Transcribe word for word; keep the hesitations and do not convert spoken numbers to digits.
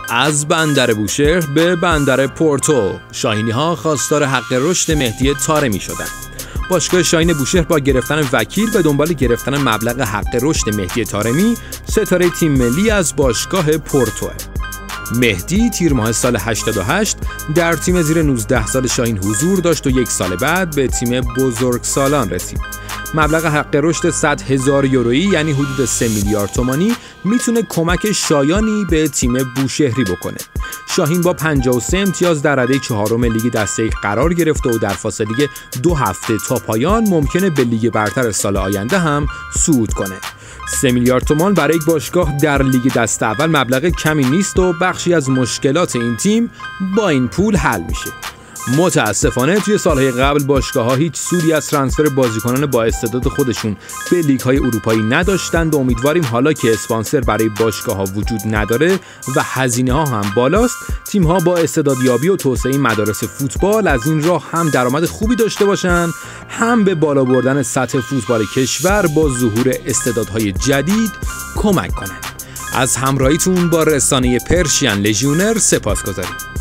از بندر بوشهر به بندر پورتو، شاهینی‌ها خواستار حق رشد مهدی طارمی شدند. باشگاه شاهین بوشهر با گرفتن وکیل به دنبال گرفتن مبلغ حق رشد مهدی طارمی، ستاره تیم ملی از باشگاه پورتو. مهدی تیر ماه سال هشتاد و هشت در تیم زیر نوزده سال شاهین حضور داشت و یک سال بعد به تیم بزرگسالان رسید. مبلغ حق رشد صد هزار یورویی یعنی حدود سه میلیارد تومانی میتونه کمک شایانی به تیم بوشهری بکنه. شاهین با پنجاه و سه امتیاز در رده چهارم لیگ دسته یک قرار گرفته و در فاصله دو هفته تا پایان ممکنه به لیگ برتر سال آینده هم صعود کنه. سه میلیارد تومان برای یک باشگاه در لیگ دسته اول مبلغ کمی نیست و بخشی از مشکلات این تیم با این پول حل میشه. متاسفانه توی سالهای قبل باشگاه‌ها هیچ سودی از ترانسفر بازیکنان با استعداد خودشون به لیگ‌های اروپایی نداشتند و امیدواریم حالا که اسپانسر برای باشگاه‌ها وجود نداره و هزینه‌ها هم بالاست، تیم‌ها با استعدادیابی و توسعه مدارس فوتبال از این راه هم درآمد خوبی داشته باشن، هم به بالا بردن سطح فوتبال کشور با ظهور استعدادهای جدید کمک کنند. از همراهیتون با رسانه پرشین لژیونر سپاسگزاریم.